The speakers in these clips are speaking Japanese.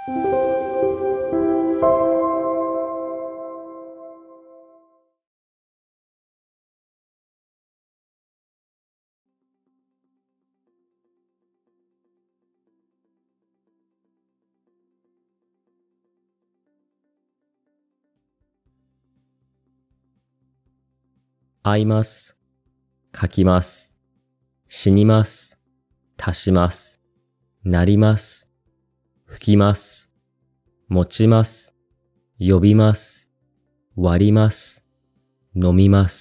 会います。書きます。死にます。足します。なります。吹きます。持ちます。呼びます。割ります。飲みます。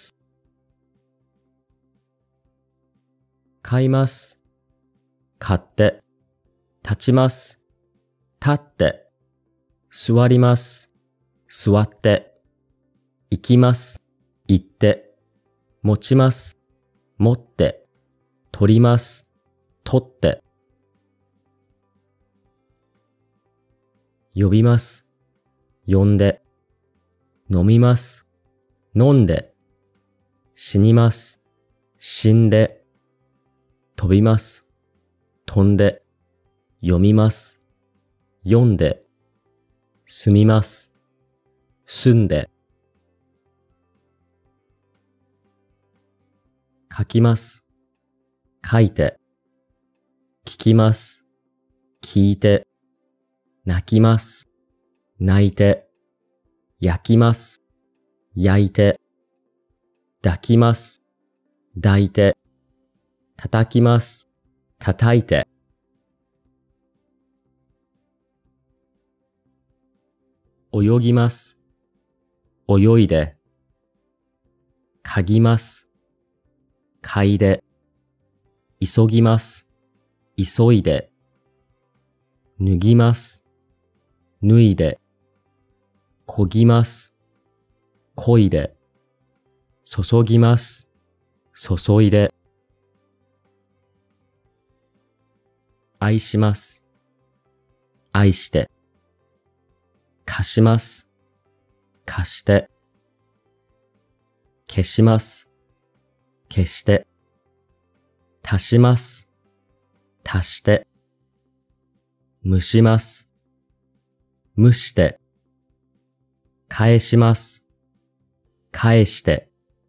買います。買って。立ちます。立って。座ります。座って。行きます。行って。持ちます。持って。取ります。取って。呼びます。呼んで。飲みます。飲んで。死にます。死んで。飛びます。飛んで。読みます。読んで。住みます。住んで。書きます。書いて。聞きます。聞いて。泣きます。泣いて。焼きます。焼いて。抱きます。抱いて。叩きます。叩いて。泳ぎます。泳いで。嗅ぎます。嗅いで。急ぎます。急いで。脱ぎます。脱いで。漕ぎます。漕いで。注ぎます。注いで。愛します。愛して。貸します。貸して。消します。消して。足します。足して。蒸します。蒸して。返します。返して。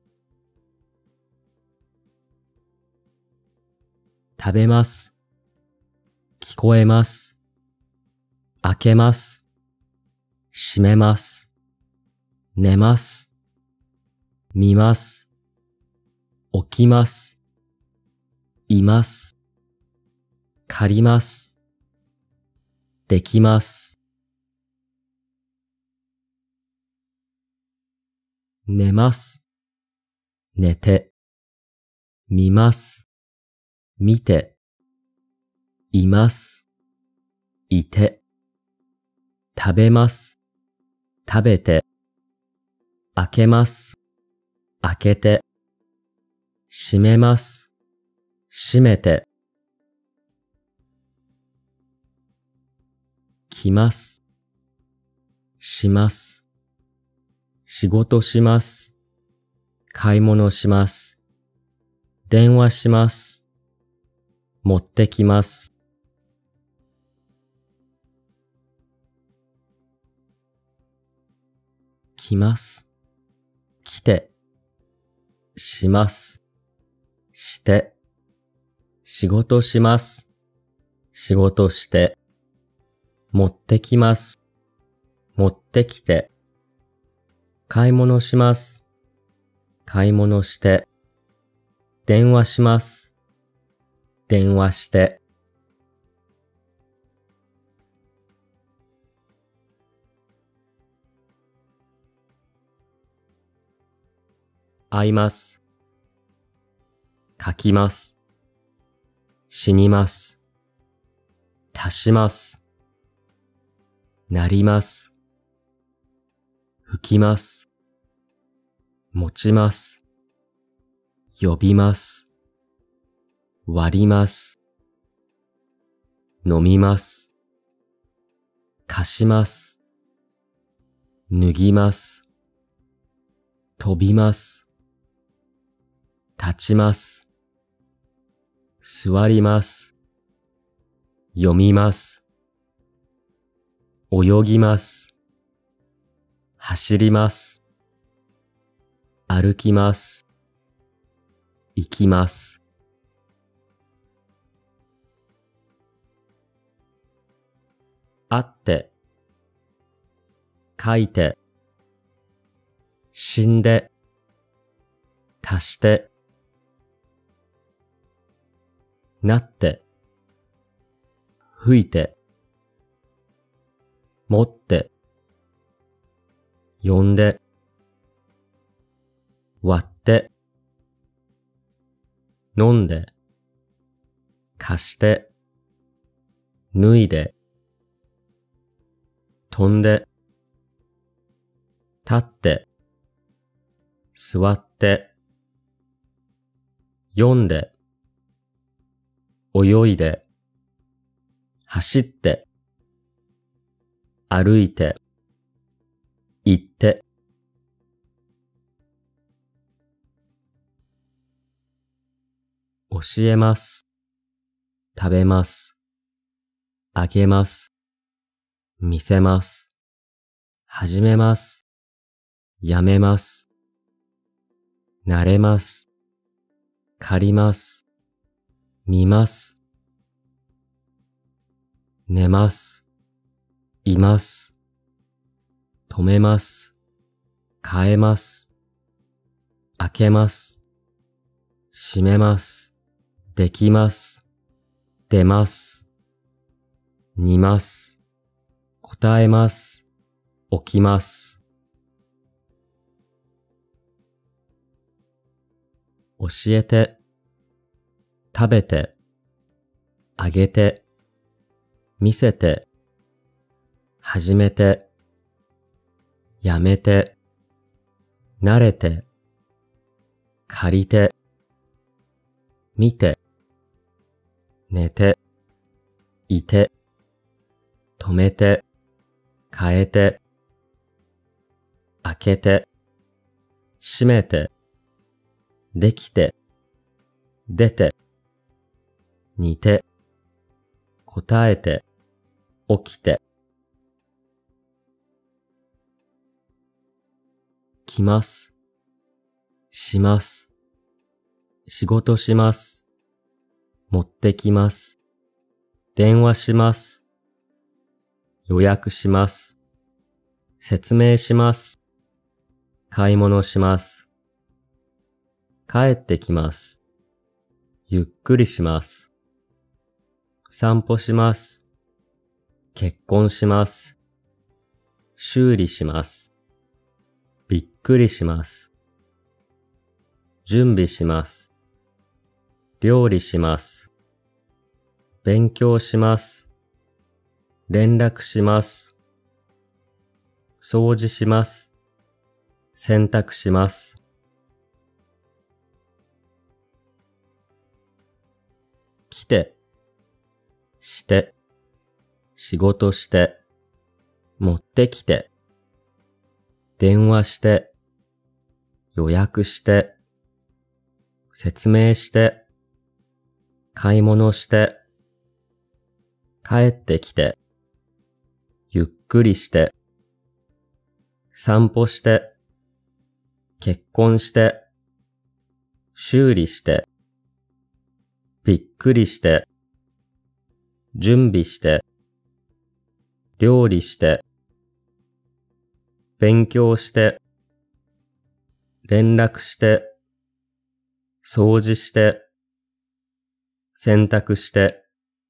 食べます。聞こえます。開けます。閉めます。寝ます。見ます。起きます。います。借ります。できます。寝ます。寝て。見ます。見て。います。いて。食べます。食べて。開けます。開けて。閉めます。閉めて。来ます。します。仕事します。買い物します。電話します。持ってきます。来ます。来て。します。して。仕事します。仕事して。持ってきます。持ってきて。買い物します。買い物して。電話します。電話して。会います。書きます。死にます。足します。なります。吹きます。持ちます。呼びます。割ります。飲みます。貸します。脱ぎます。飛びます。立ちます。座ります。読みます。 泳ぎます。走ります。歩きます。行きます。あって、書いて、死んで、足して、なって、吹いて、持って、呼んで、割って、飲んで、貸して、脱いで、飛んで、立って、座って、読んで、泳いで、走って、歩いて、行って、教えます。食べます。あげます。見せます。始めます。やめます。慣れます。借ります。見ます。寝ます。います。止めます。変えます。開けます。閉めます。できます。出ます。煮ます。答えます。起きます。教えて、食べて、あげて、見せて、始めて、やめて、慣れて、借りて、見て、寝て、いて、止めて、変えて、開けて、閉めて、できて、出て、似て、答えて、起きて、来ます。します。仕事します。持ってきます。電話します。予約します。説明します。買い物します。帰ってきます。ゆっくりします。散歩します。結婚します。修理します。びっくりします。準備します。料理します。勉強します。連絡します。掃除します。洗濯します。来て、して、仕事して、持ってきて、電話して、予約して、説明して、買い物して、帰ってきて、ゆっくりして、散歩して、結婚して、修理して、びっくりして、準備して、料理して、勉強して、連絡して、掃除して、洗濯して、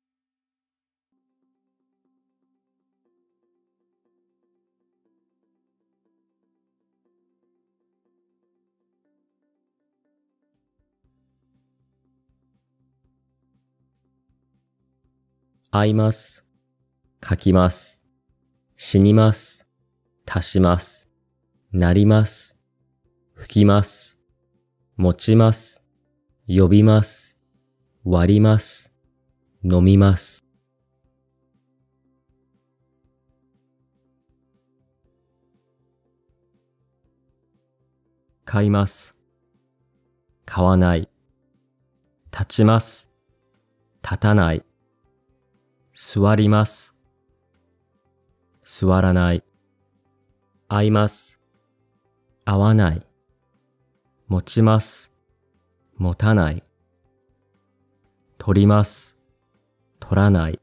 会います。書きます。死にます。足します。なります。吹きます。持ちます。呼びます。割ります。飲みます。買います。買わない。立ちます。立たない。座ります。 座らない。合います。合わない。持ちます。持たない。取ります。取らない。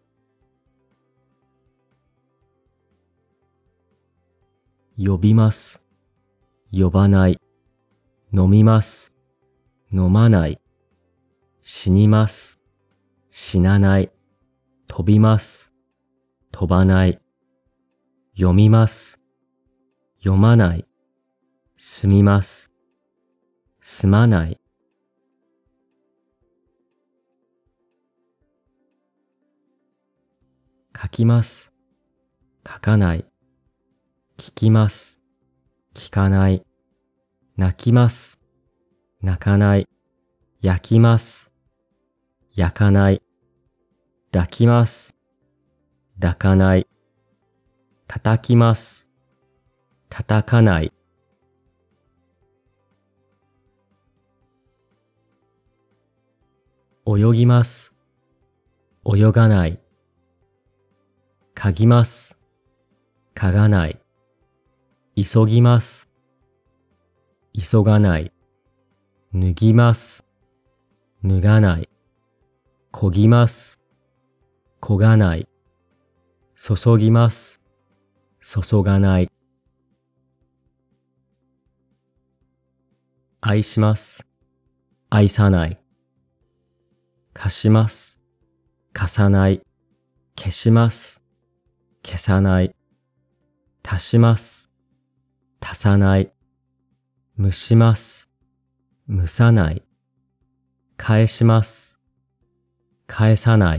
呼びます。呼ばない。飲みます。飲まない。死にます。死なない。飛びます。飛ばない。読みます。読まない。住みます。住まない。書きます。書かない。聞きます。聞かない。泣きます。泣かない。焼きます。焼かない。抱きます。抱かない。叩きます。叩かない。泳ぎます。泳がない。嗅ぎます。嗅がない。急ぎます。急がない。脱ぎます。脱がない。漕ぎます。漕がない。注ぎます。注がない。愛します。愛さない。貸します。貸さない。消します。消さない。足します。足さない。蒸します。蒸さない。返します。返さない。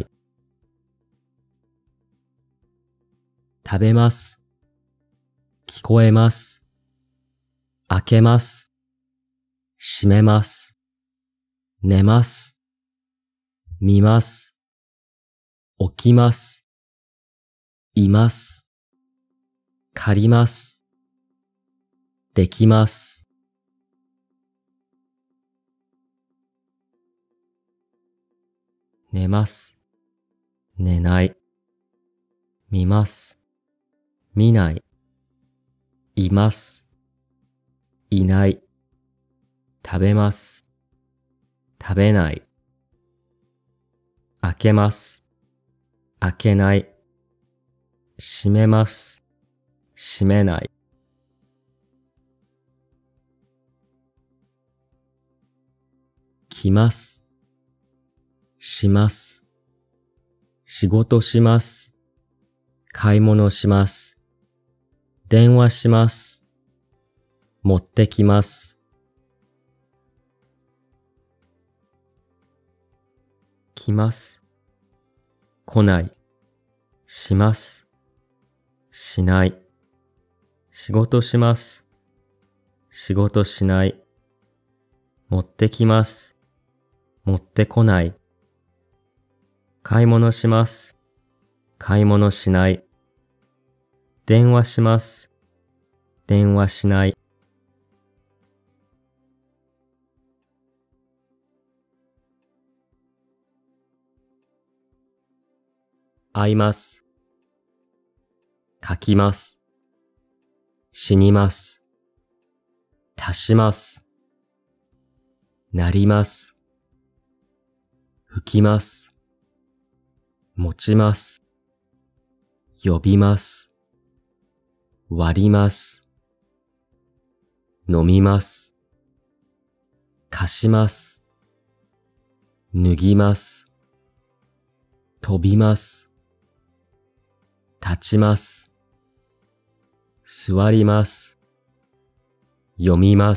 食べます。聞こえます。開けます。閉めます。寝ます。見ます。起きます。います。借ります。できます。寝ます。寝ない。見ます。見ない。います。いない。食べます。食べない。開けます。開けない。閉めます。閉めない。来ます。します。仕事します。買い物します。電話します。持ってきます。来ます。来ない。します。しない。仕事します。仕事しない。持ってきます。持ってこない。買い物します。買い物しない。電話します。電話しない。会います。書きます。死にます。足します。なります。吹きます。持ちます。呼びます。割ります。飲みます。貸します。脱ぎます。飛びます。立ちます。座ります。読みます。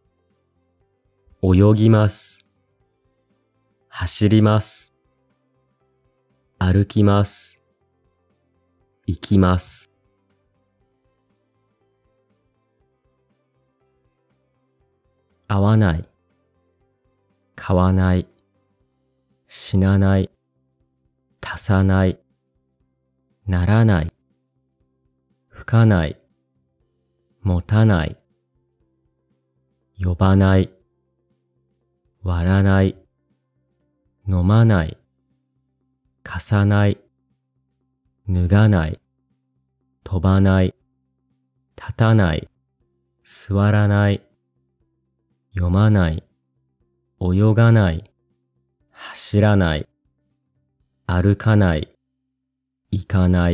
泳ぎます。走ります。歩きます。行きます。合わない。買わない。死なない。足さない。ならない。吹かない。持たない。呼ばない。割らない。飲まない。貸さない。脱がない。 飛ばない、立たない、座らない、読まない、泳がない、走らない、歩かない、行かない。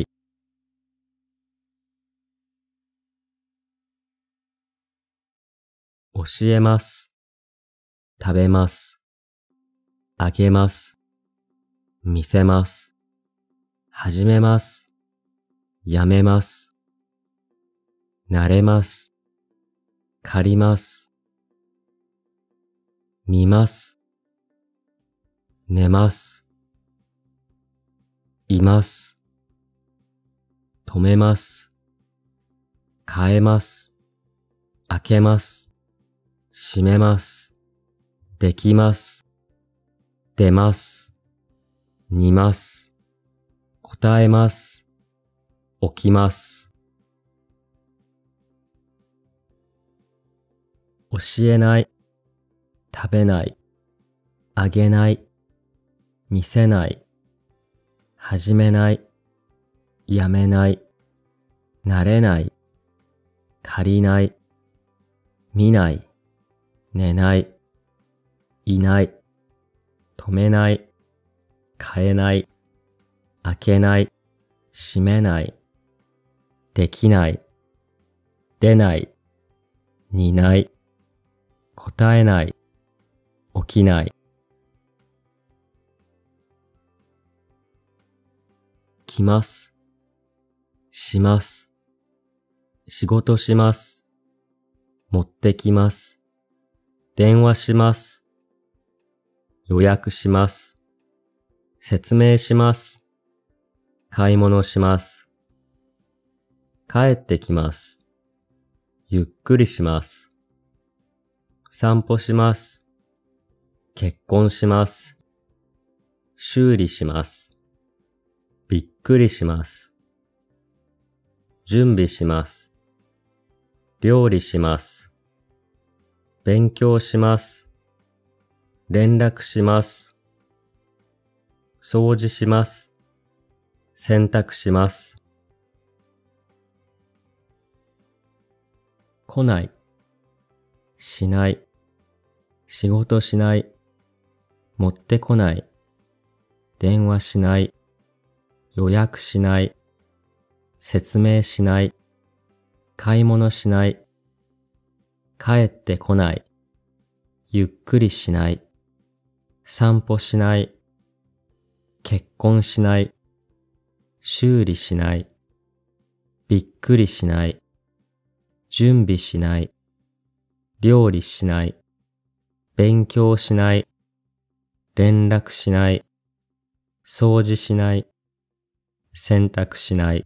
教えます、食べます、あげます、見せます、始めます、やめます、慣れます、借ります、見ます、寝ます、います、止めます、変えます、開けます、閉めます、できます、出ます、煮ます、答えます、起きます。教えない、食べない、あげない、見せない、始めない、やめない、慣れない、借りない、見ない、寝ない、いない、止めない、変えない、開けない、閉めない、できない、出ない、煮ない、答えない、起きない。来ます、します、仕事します、持ってきます、電話します、予約します、説明します、買い物します、帰ってきます、ゆっくりします、散歩します、結婚します、修理します、びっくりします、準備します、料理します、勉強します、連絡します、掃除します、洗濯します。来ない、しない、仕事しない、持ってこない、電話しない、予約しない、説明しない、買い物しない、帰ってこない、ゆっくりしない、散歩しない、結婚しない、修理しない、びっくりしない、準備しない、料理しない、勉強しない、連絡しない、掃除しない、洗濯しない。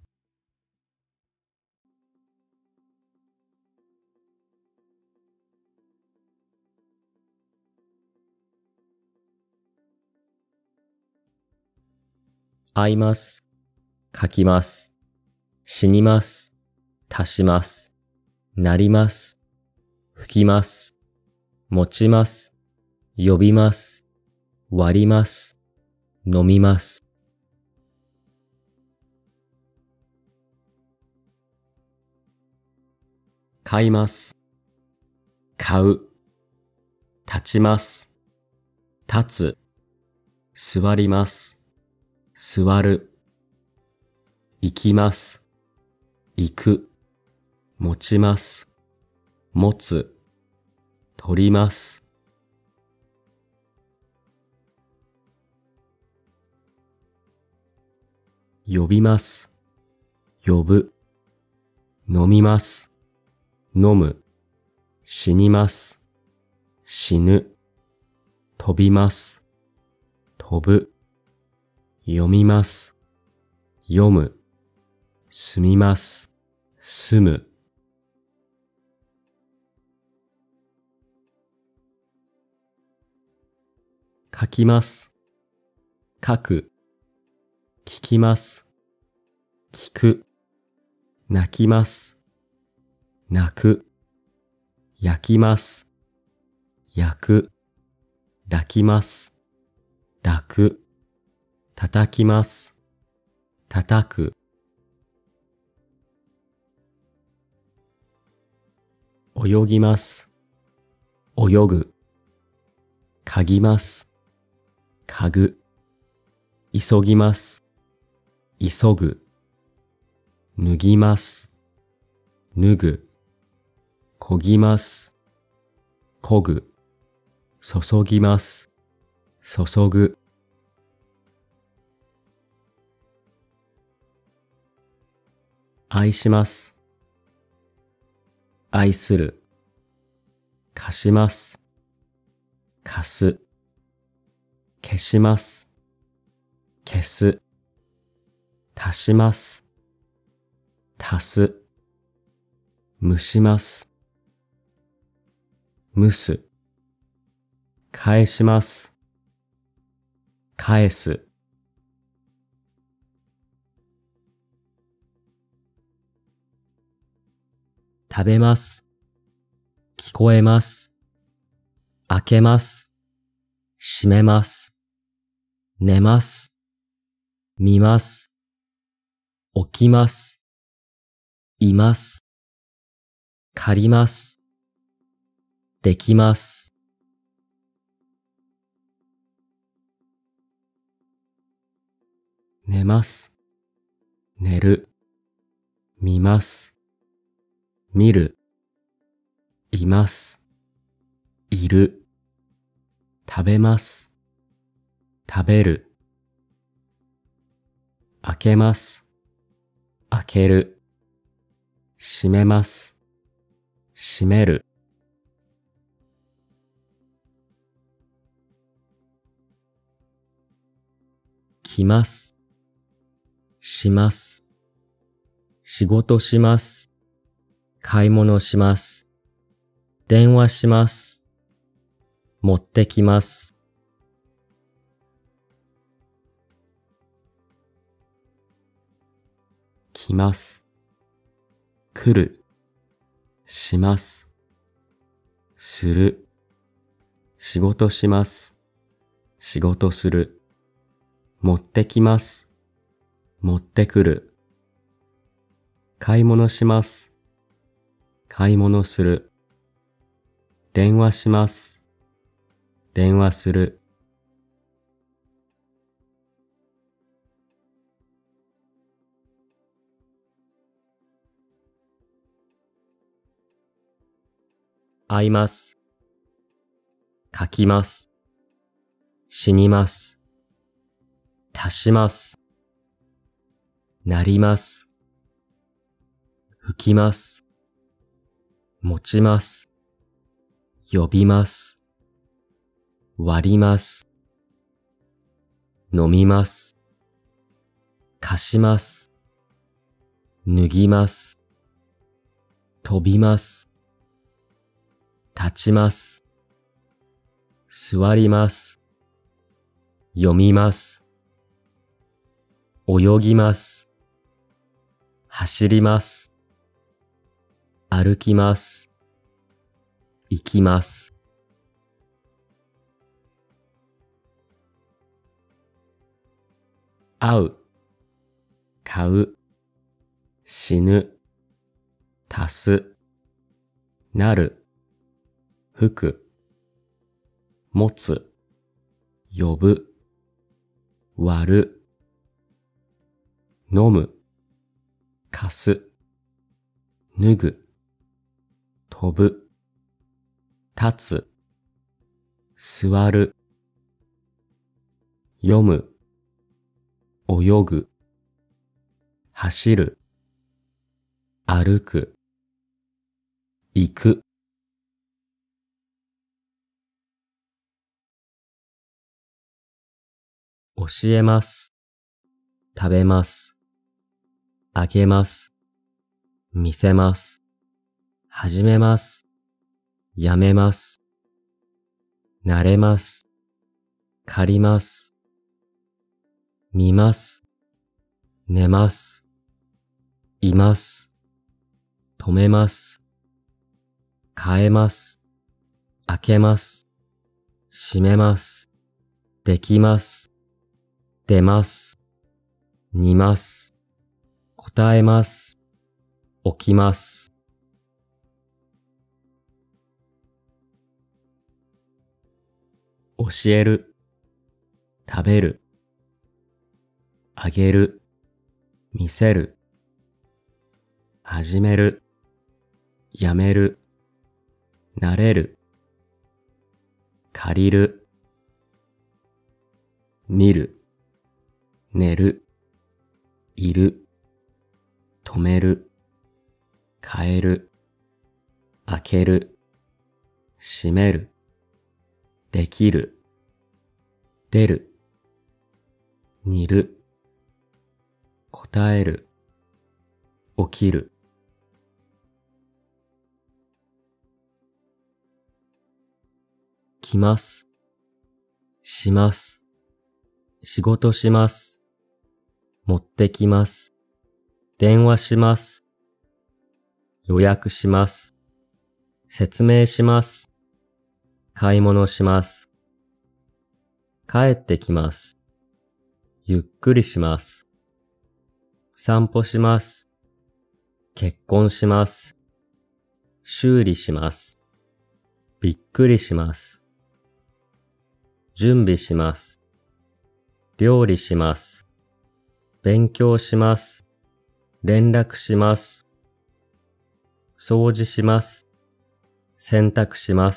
会います、書きます、死にます、足します、なります、吹きます、持ちます、呼びます、割ります、飲みます。買います、買う、立ちます、立つ、座ります、座る、行きます、行く、持ちます、持つ、取ります。呼びます、呼ぶ、飲みます、飲む、死にます、死ぬ、飛びます、飛ぶ、読みます、読む、住みます、住む。書きます、書く、聞きます、聞く、泣きます、泣く、焼きます、焼く、抱きます、抱く、叩きます、叩く。 泳ぎます。泳ぐ。嗅ぎます。嗅ぐ。急ぎます。急ぐ。脱ぎます。脱ぐ。漕ぎます。漕ぐ。注ぎます。注ぐ。愛します。愛する。貸します。貸す。消します。消す。足します。足す。蒸します。蒸す。返します。返す。食べます。聞こえます。開けます。閉めます。寝ます。見ます。起きます。います。借ります。できます。寝ます。寝る。見ます。見る。います。いる。食べます。食べる。開けます。開ける。閉めます。閉める。来ます。します。仕事します。買い物します。電話します。持ってきます。来ます。来る。します。する。仕事します。仕事する。持ってきます。持ってくる。買い物します。買い物する。電話します。電話する。会います。書きます。死にます。足します。なります。吹きます。持ちます。呼びます。割ります。飲みます。貸します。脱ぎます。飛びます。立ちます。座ります。読みます。泳ぎます。走ります。歩きます。行きます。会う。買う。死ぬ。足す。なる。吹く。持つ。呼ぶ。割る。飲む。貸す。脱ぐ。飛ぶ。立つ。座る。読む。泳ぐ。走る。歩く。行く。教えます。食べます。あげます。見せます。始めます。やめます。慣れます。借ります。見ます。寝ます。います。止めます。変えます。開けます。閉めます。できます。出ます。煮ます。答えます。起きます。 教える、食べる、あげる、見せる、始める、やめる、慣れる、借りる、見る、寝る、いる、止める、変える、開ける、閉める、できる、出る、煮る、答える、起きる。来ます、します、仕事します、持ってきます、電話します、予約します、説明します、買い物します、帰ってきます、ゆっくりします、散歩します、結婚します、修理します、びっくりします、準備します、料理します、勉強します、連絡します、掃除します、洗濯します。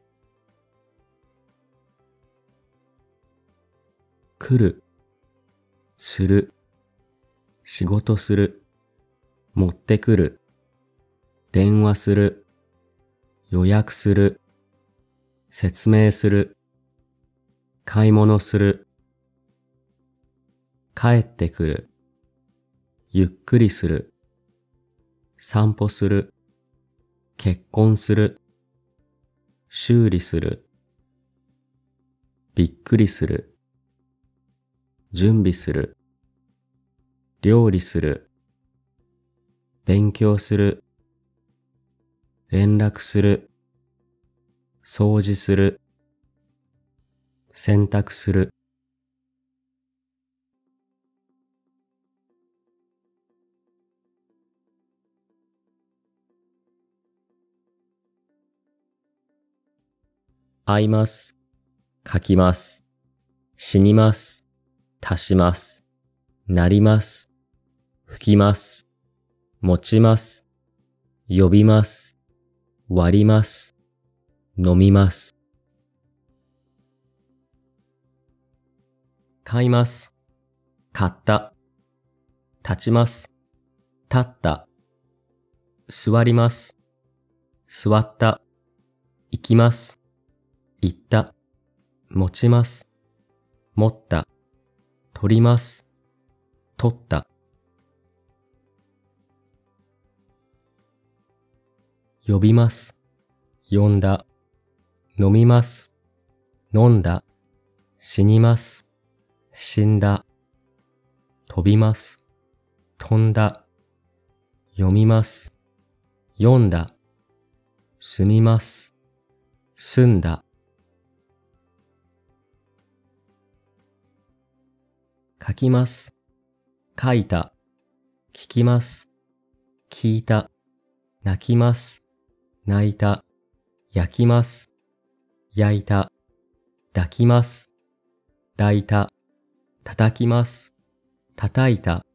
来る、する、仕事する、持ってくる、電話する、予約する、説明する、買い物する、帰ってくる、ゆっくりする、散歩する、結婚する、修理する、びっくりする、準備する、料理する、勉強する、連絡する、掃除する、洗濯する。会います、書きます、死にます、足します、なります、吹きます、持ちます、呼びます、割ります、飲みます。買います、買った、立ちます、立った、座ります、座った、行きます、行った、持ちます、持った、取ります、取った。呼びます、呼んだ、飲みます、飲んだ、死にます、死んだ、飛びます、飛んだ、読みます、読んだ、住みます、住んだ。書きます、書いた、聞きます、聞いた、泣きます、泣いた、焼きます、焼いた、抱きます、抱いた、叩きます、叩いた。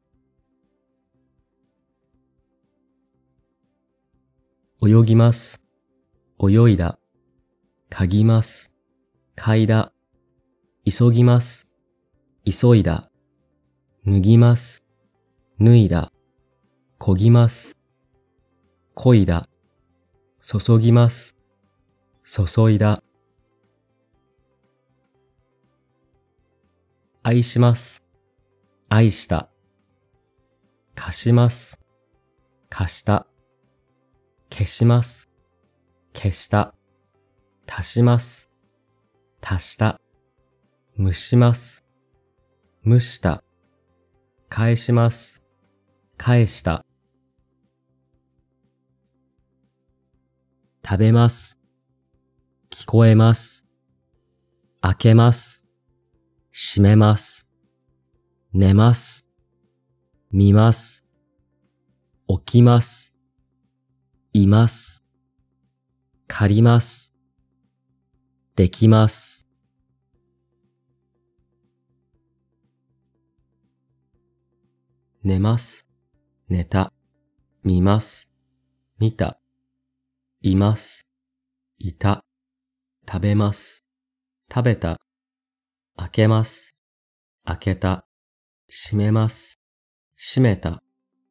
泳ぎます、泳いだ、嗅ぎます、嗅いだ、急ぎます、急いだ、脱ぎます、脱いだ、漕ぎます、漕いだ、注ぎます、注いだ。愛します、愛した、貸します、貸した、消します、消した、足します、足した、蒸します、蒸した、返します、返した。食べます、聞こえます、開けます、閉めます、寝ます、見ます、起きます、います、借ります、できます、 寝ます、寝た、見ます、見た、います、いた、食べます、食べた、開けます、開けた、閉めます、閉めた。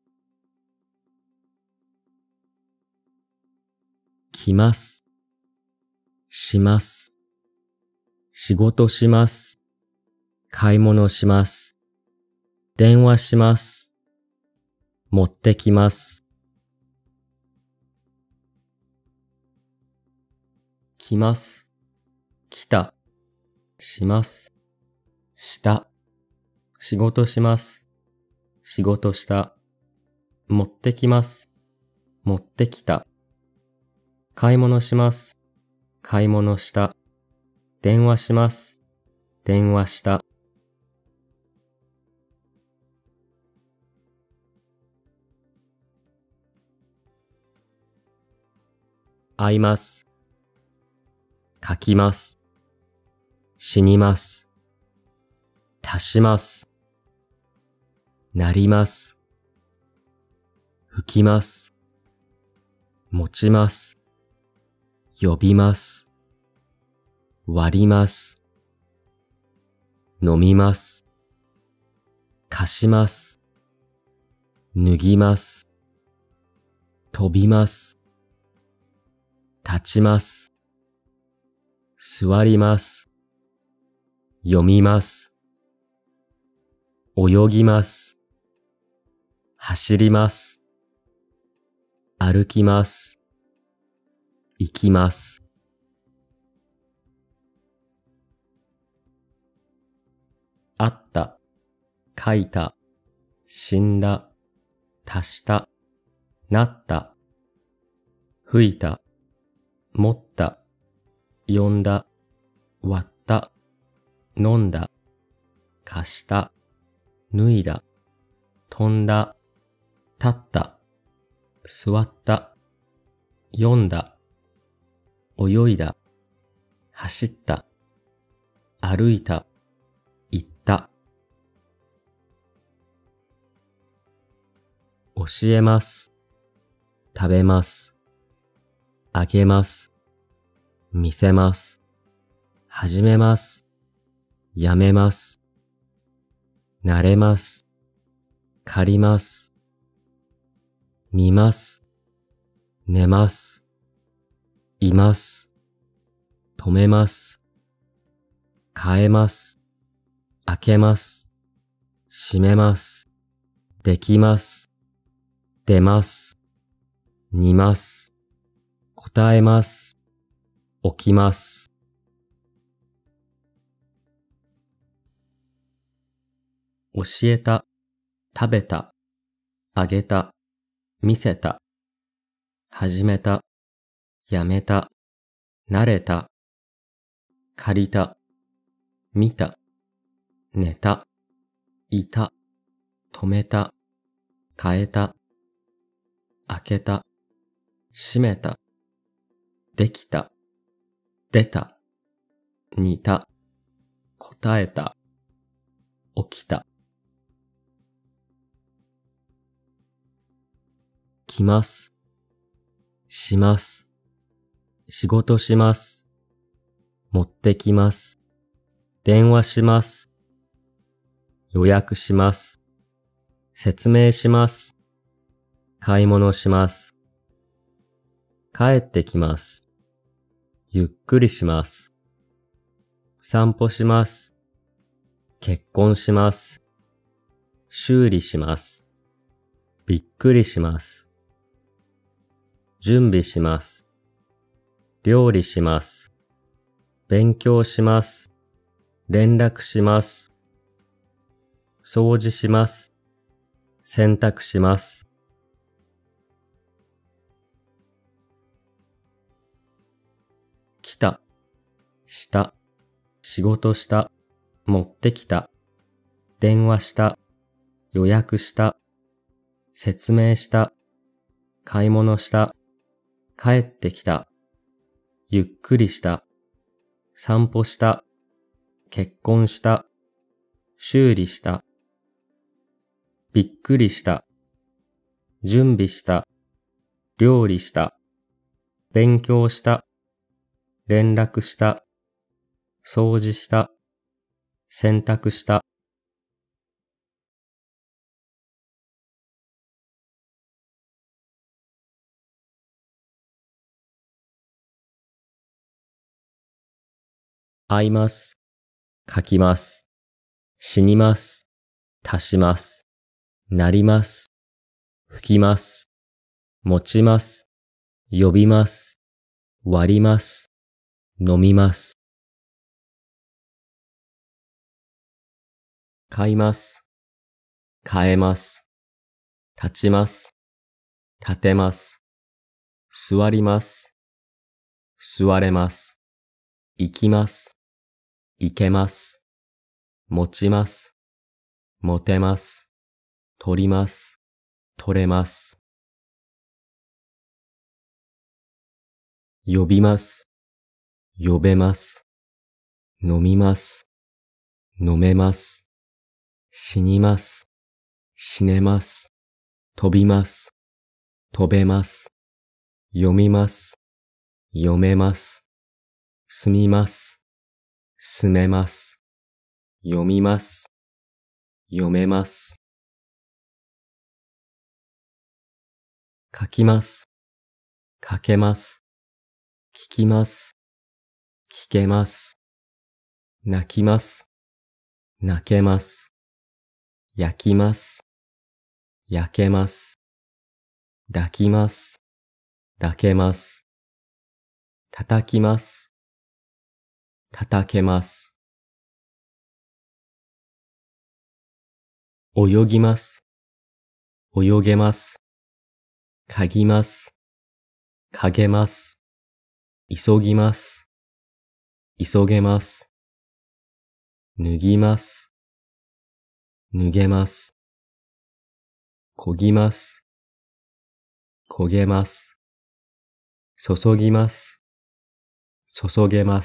来ます、します、仕事します、買い物します、電話します、持ってきます。来ます、来た、します、した、仕事します、仕事した、持ってきます、持ってきた、買い物します、買い物した、電話します、電話した。会います、書きます、死にます、足します、なります、吹きます、持ちます、呼びます、割ります、飲みます、貸します、脱ぎます、飛びます、立ちます、座ります、読みます、泳ぎます、走ります、歩きます、行きます。あった、書いた、死んだ、足した、なった、吹いた、持った、呼んだ、割った、飲んだ、貸した、脱いだ、飛んだ、立った、座った、読んだ、泳いだ、走った、歩いた、行った。教えます、食べます、あげます、見せます、始めます、やめます、慣れます、借ります、見ます、寝ます、います、止めます、変えます、開けます、閉めます、できます、出ます、煮ます、答えます、起きます。教えた、食べた、あげた、見せた、始めた、やめた、慣れた、借りた、見た、寝た、いた、止めた、変えた、開けた、閉めた、できた、出た、煮た、答えた、起きた。来ます、します、仕事します、持ってきます、電話します、予約します、説明します、買い物します、帰ってきます、ゆっくりします、散歩します、結婚します、修理します、びっくりします、準備します、料理します、勉強します、連絡します、掃除します、洗濯します。来た、した、仕事した、持ってきた、電話した、予約した、説明した、買い物した、帰ってきた、ゆっくりした、散歩した、結婚した、修理した。 びっくりした、準備した、料理した、勉強した、連絡した、掃除した、洗濯した。会います、書きます、死にます、足します、なります、吹きます、持ちます、呼びます、割ります、飲みます。買います、変えます、立ちます、立てます、座ります、座れます、行きます、行けます、持ちます、持てます、取ります、取れます。呼びます、呼べます、飲みます、飲めます、死にます、死ねます、飛びます、飛べます、読みます、読めます、住みます、住めます、読みます、読めます。書きます、書けます、聞きます、聞けます、泣きます、泣けます、焼きます、焼けます、抱きます、抱けます、叩きます、叩けます。泳ぎます、泳げます、嗅ぎます、嗅げます、急ぎます、急げます、脱ぎます、脱げます、漕ぎます、焦げます、注ぎます、注げます。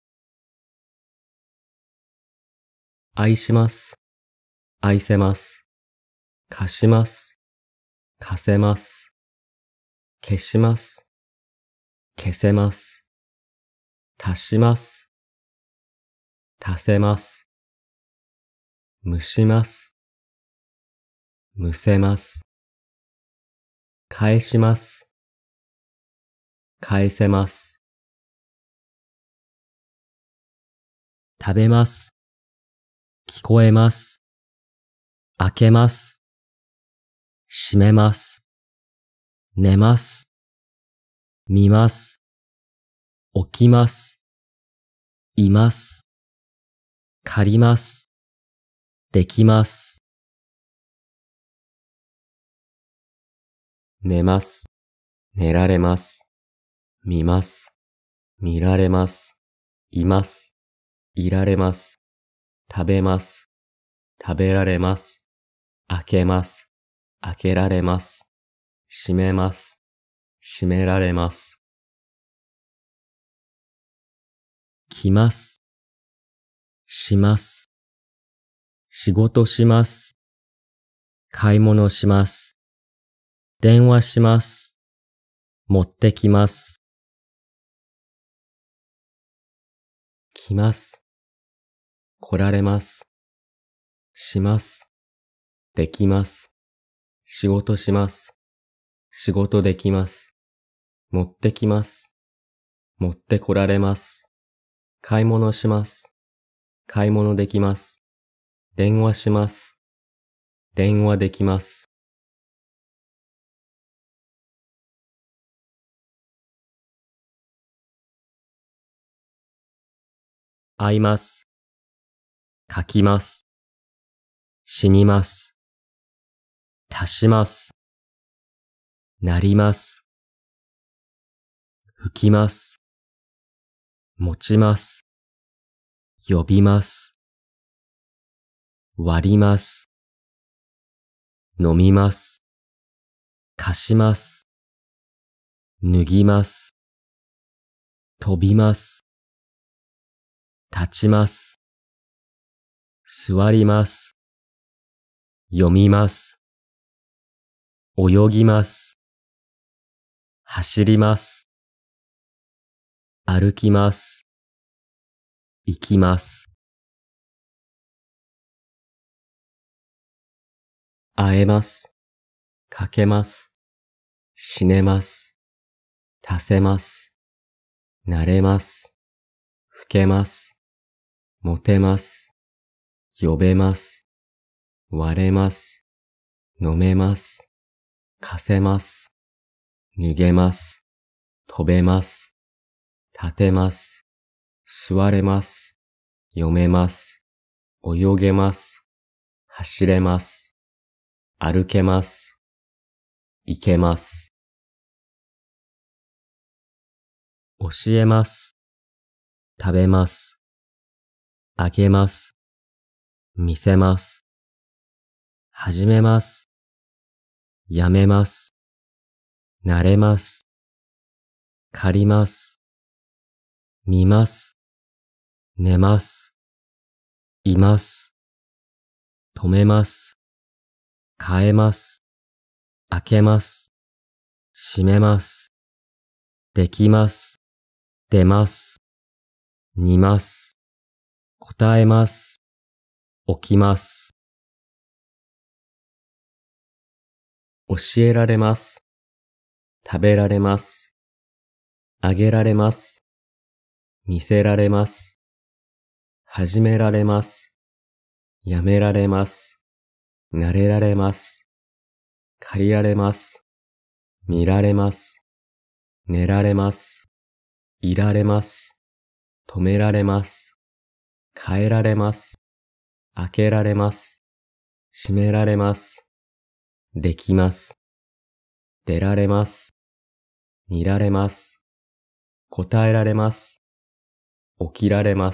愛します、愛せます、貸します、貸せます、消します、消せます、足します、足せます、蒸します、蒸せます、返します、返せます。食べます、聞こえます、開けます、閉めます、寝ます、見ます、起きます、います、借ります、できます。寝ます、寝られます、見ます、見られます、います、いられます、食べます、食べられます、開けます、開けられます、閉めます、閉められます。来ます、します、仕事します、買い物します、電話します、持ってきます。来ます、来られます、します、できます、仕事します、仕事できます、持ってきます、持って来られます、買い物します、買い物できます、電話します、電話できます。会います、書きます、死にます、足します、なります、吹きます、持ちます、呼びます、割ります、飲みます、貸します、脱ぎます、飛びます、立ちます、座ります、 読みます。泳ぎます。走ります。歩きます。行きます。会えます。かけます。死ねます。足せます。なれます。老けます。モテます。呼べます。割れます。飲めます。貸せます。脱げます。飛べます。立てます。座れます。読めます。泳げます。走れます。歩けます。行けます。教えます。食べます。あげます。見せます。始めます。やめます。慣れます。借ります。見ます。寝ます。います。止めます。変えます。開けます。閉めます。できます。出ます。煮ます。答えます。起きます。教えられます。食べられます。あげられます。見せられます。始められます。やめられます。慣れられます。借りられます。見られます。寝られます。いられます。止められます。変えられます。開けられます。閉められます。できます。出られます。見られます。答えられます。起きられます。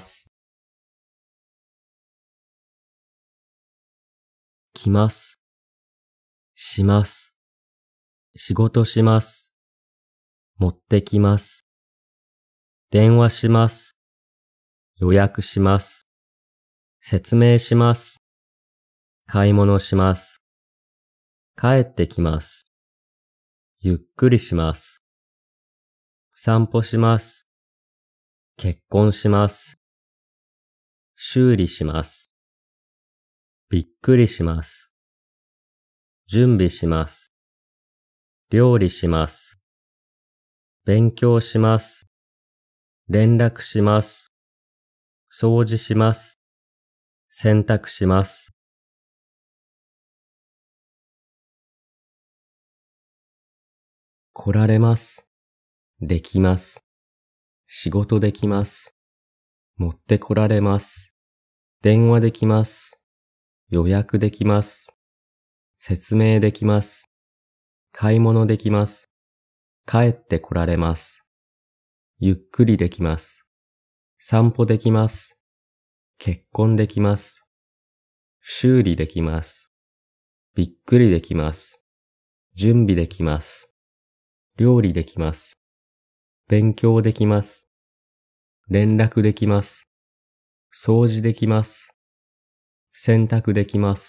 来ます。します。仕事します。持ってきます。電話します。予約します。説明します。買い物します。帰ってきます。ゆっくりします。散歩します。結婚します。修理します。びっくりします。準備します。料理します。勉強します。連絡します。掃除します。洗濯します。来られます。できます。仕事できます。持って来られます。電話できます。予約できます。説明できます。買い物できます。帰って来られます。ゆっくりできます。散歩できます。結婚できます。修理できます。びっくりできます。準備できます。料理できます。勉強できます。連絡できます。掃除できます。洗濯できます。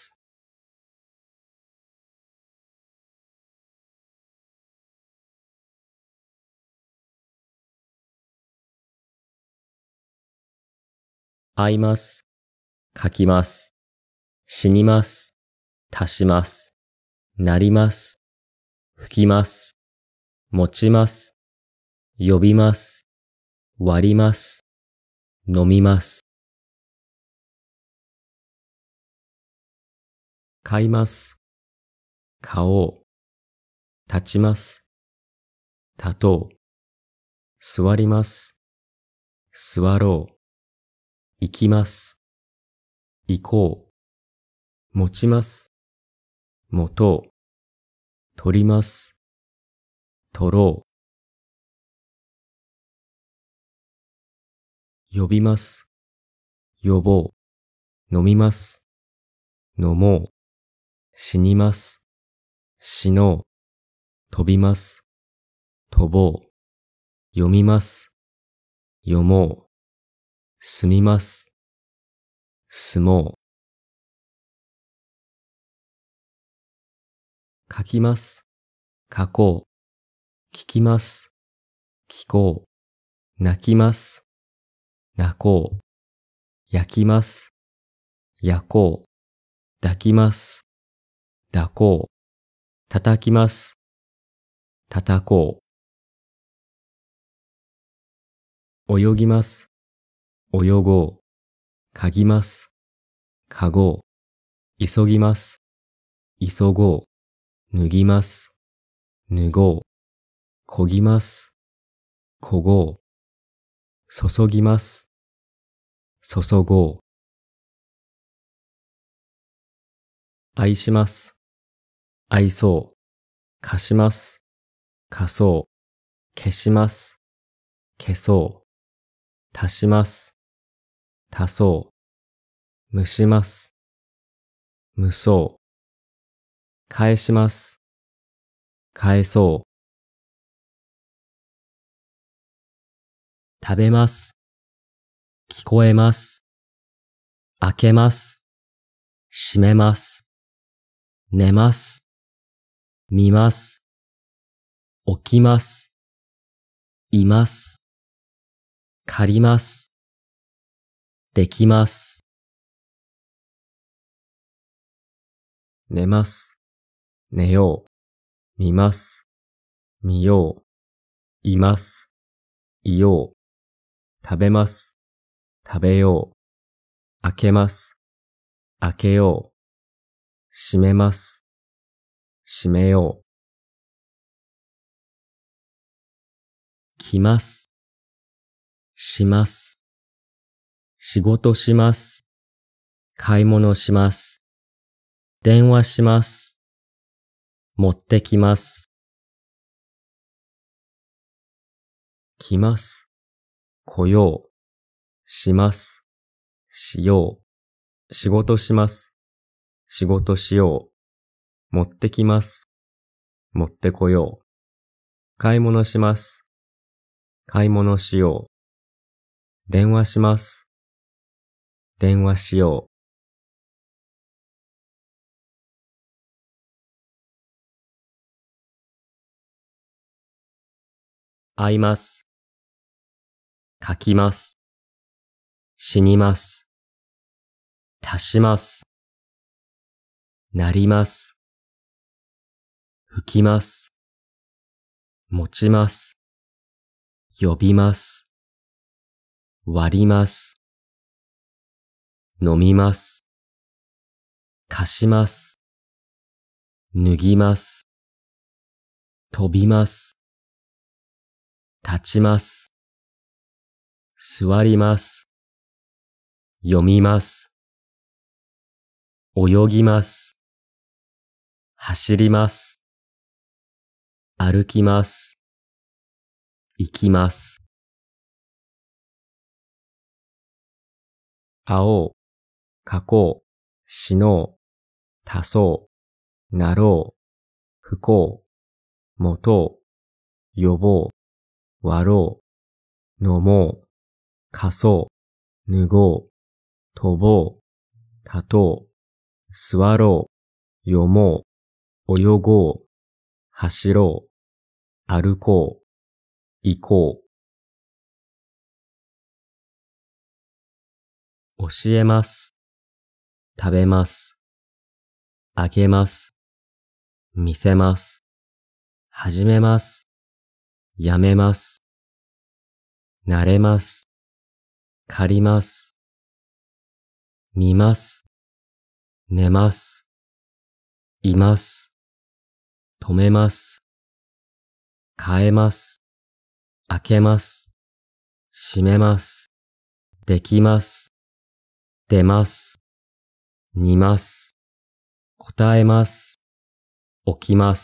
会います。書きます。死にます。足します。なります。吹きます。持ちます。呼びます。割ります。飲みます。買います。買おう。立ちます。立とう。座ります。座ろう。行きます。行こう。持ちます。持とう。取ります。取ろう。呼びます。呼ぼう。飲みます。飲もう。死にます。死のう。飛びます。飛ぼう。読みます。読もう。住みます。住もう。 書きます。書こう。聞きます。聞こう。泣きます。泣こう。焼きます。焼こう。抱きます。抱こう。叩きます。叩こう。泳ぎます。泳ごう。嗅ぎます。嗅ごう。急ぎます。急ごう。脱ぎます。脱ごう。漕ぎます。漕ごう。注ぎます。注ごう。愛します。愛そう。貸します。貸そう。消します。消そう。足します。足そう。蒸します。蒸そう。返します。返そう。食べます。聞こえます。開けます。閉めます。寝ます。見ます。起きます。います。借ります。できます。寝ます。寝よう。見ます。見よう。います。いよう。食べます。食べよう。開けます。開けよう。閉めます。閉めよう。来ます。します。仕事します。買い物します。電話します。持ってきます。来ます。来よう。します。しよう。仕事します。仕事しよう。持ってきます。持ってこよう。買い物します。買い物しよう。電話します。電話しよう。会います。書きます。死にます。足します。なります。吹きます。持ちます。呼びます。割ります。飲みます。貸します。脱ぎます。飛びます。立ちます。座ります。読みます。泳ぎます。走ります。歩きます。行きます。会おう。書こう。死のう。足そう。なろう。不幸。持とう。呼ぼう。割ろう。飲もう。貸そう。脱ごう。飛ぼう。立とう。座ろう。読もう。泳ごう。走ろう。歩こう。行こう。教えます。食べます。あげます。見せます。始めます。やめます。慣れます。借ります。見ます。寝ます。います。止めます。変えます。開けます。閉めます。できます。出ます。煮ます。答えます。起きます。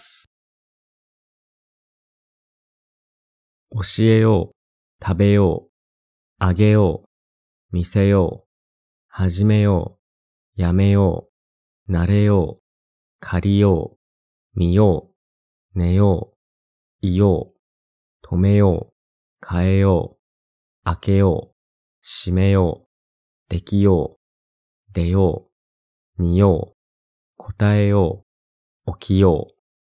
教えよう。食べよう。あげよう。見せよう。始めよう。やめよう。慣れよう。借りよう。見よう。寝よう。いよう。止めよう。変えよう。開けよう。閉めよう。できよう。出よう。煮よう。答えよう。起きよう。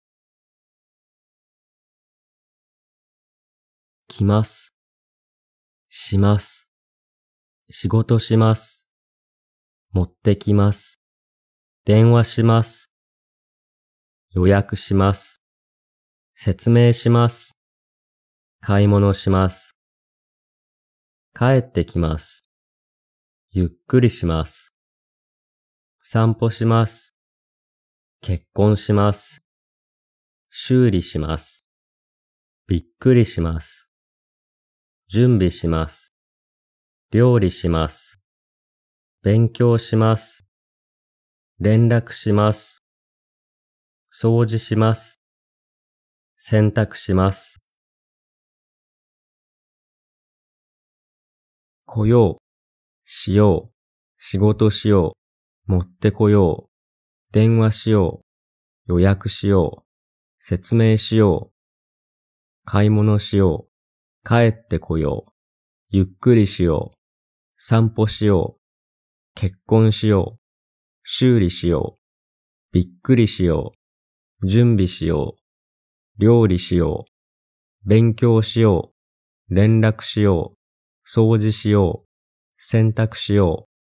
来ます。します。仕事します。持ってきます。電話します。予約します。説明します。買い物します。帰ってきます。ゆっくりします。散歩します。結婚します。修理します。びっくりします。準備します。料理します。勉強します。連絡します。掃除します。洗濯します。来よう、しよう、仕事しよう、持ってこよう、電話しよう、予約しよう、説明しよう、買い物しよう、帰ってこよう、ゆっくりしよう、散歩しよう、結婚しよう、修理しよう、びっくりしよう、準備しよう、料理しよう、勉強しよう、連絡しよう、掃除しよう、洗濯しよう。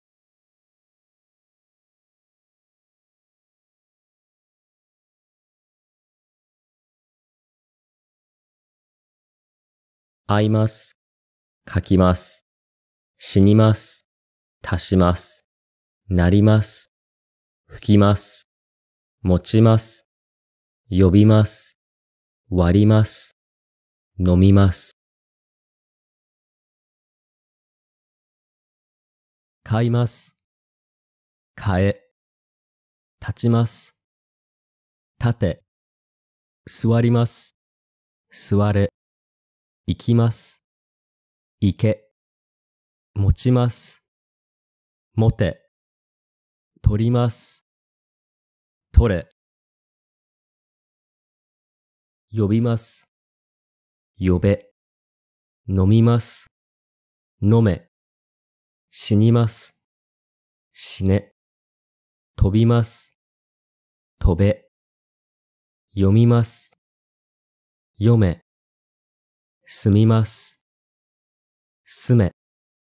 会います。書きます。死にます。足します。なります。吹きます。持ちます。呼びます。割ります。飲みます。買います。買え。立ちます。立て。座ります。座れ。行きます。行け。持ちます。持て。取ります。取れ。呼びます。呼べ。飲みます。飲め。死にます。死ね。飛びます。飛べ。読みます。読め。住みます。住め。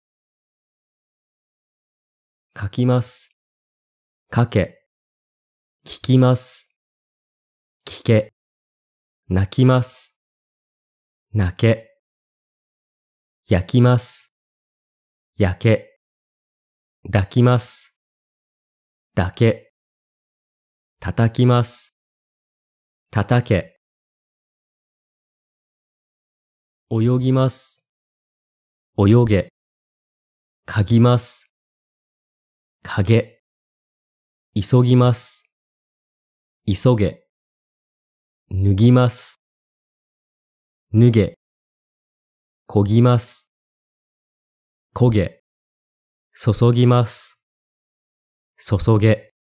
書きます。書け。聞きます。聞け。泣きます。泣け。焼きます。焼け。抱きます。抱け。叩きます。叩け。泳ぎます。泳げ。嗅ぎます。嗅げ。急ぎます。急げ。脱ぎます。脱げ。漕ぎます。漕げ。注ぎます。注げ。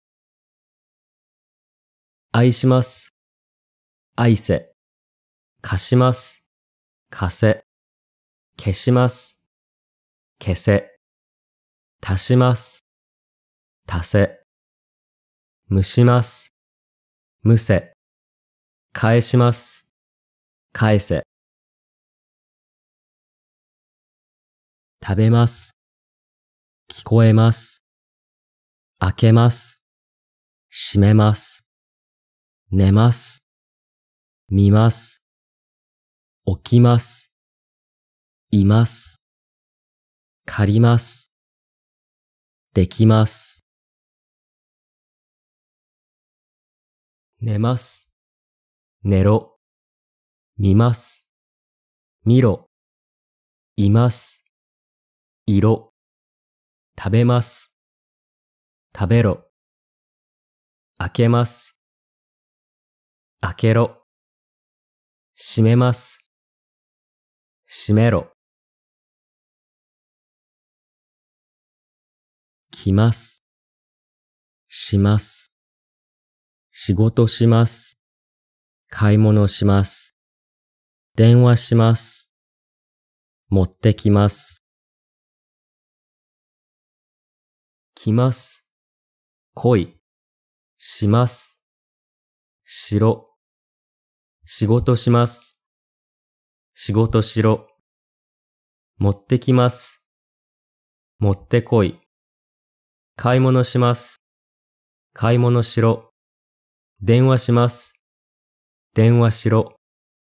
愛します。愛せ。貸します。貸せ。消します。消せ。足します。足せ。蒸します。蒸せ。返します。返せ。食べます。聞こえます。開けます。閉めます。寝ます。見ます。起きます。います。借ります。できます。寝ます。寝ろ。見ます。見ろ。います。色。食べます。食べろ。開けます。開けろ。閉めます。閉めろ。来ます。します。仕事します。買い物します。電話します。持ってきます。来ます。来い。します。しろ。仕事します。 仕事しろ。持ってきます。持ってこい。買い物します。買い物しろ。電話します。電話しろ。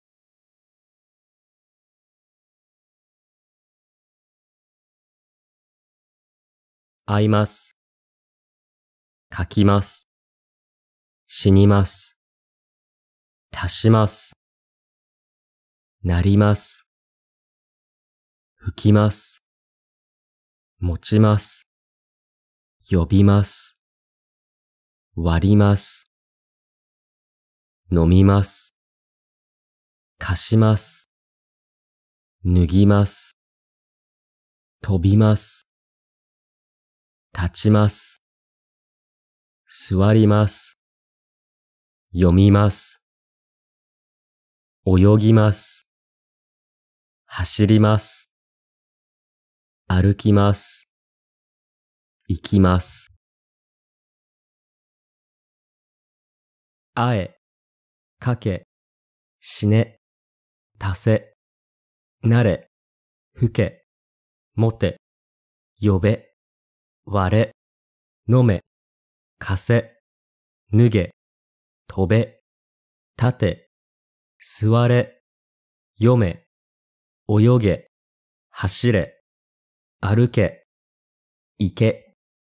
会います。書きます。死にます。足します。なります。吹きます。持ちます。呼びます。割ります。飲みます。貸します。脱ぎます。飛びます。立ちます。座ります。読みます。泳ぎます。走ります。歩きます。行きます。あえ、かけ、死ね、足せ、なれ、吹け、持て、呼べ、割れ、飲め、貸せ、脱げ、飛べ、立て、座れ、読め、泳げ、走れ、歩け、行け。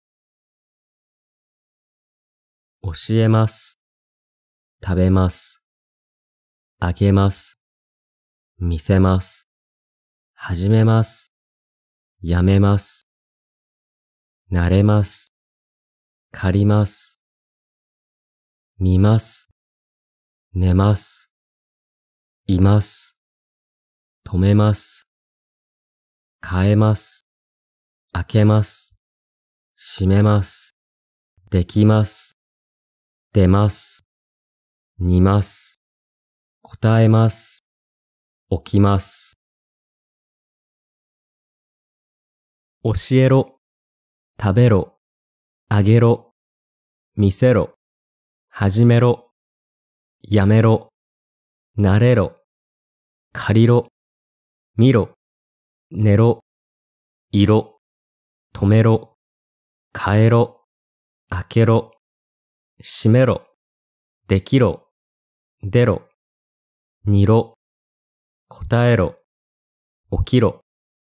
教えます。食べます。あげます。見せます。始めます。やめます。慣れます。借ります。見ます。寝ます。います。止めます。変えます。開けます。閉めます。できます。出ます。煮ます。答えます。起きます。教えろ。食べろ。あげろ。見せろ。始めろ。やめろ。慣れろ。借りろ。見ろ。寝ろ。いろ。止めろ。変えろ。開けろ。閉めろ。できろ。出ろ。煮ろ。答えろ。起きろ。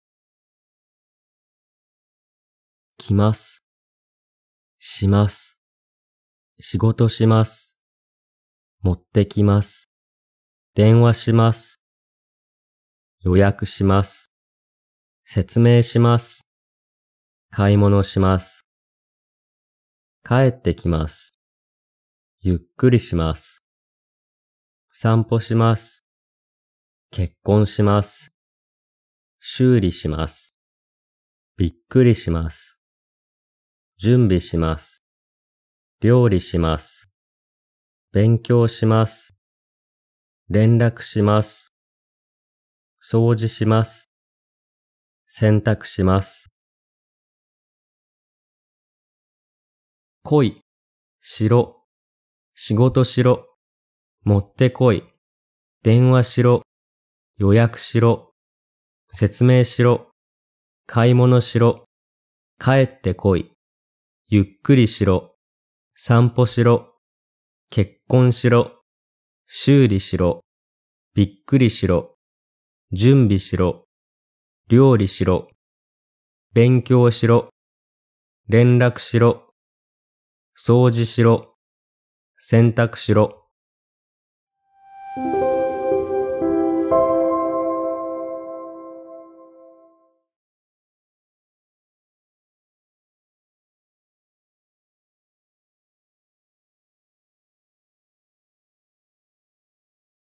来ます。します。仕事します。持ってきます。電話します。予約します。説明します。買い物します。帰ってきます。ゆっくりします。散歩します。結婚します。修理します。びっくりします。準備します。料理します。勉強します。連絡します。掃除します。洗濯します。来い、しろ、仕事しろ、持ってこい、電話しろ、予約しろ、説明しろ、買い物しろ、帰ってこい、ゆっくりしろ、散歩しろ、結婚しろ、修理しろ、びっくりしろ、準備しろ、料理しろ、勉強しろ、連絡しろ、掃除しろ、洗濯しろ。